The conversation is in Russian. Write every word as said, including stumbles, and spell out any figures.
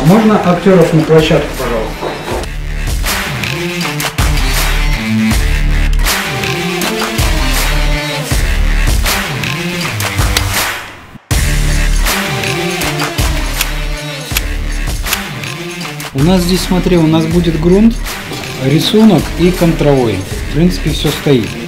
Можно актеров на площадку, пожалуйста? У нас здесь, смотри, у нас будет грунт, рисунок и контровой. В принципе, все стоит.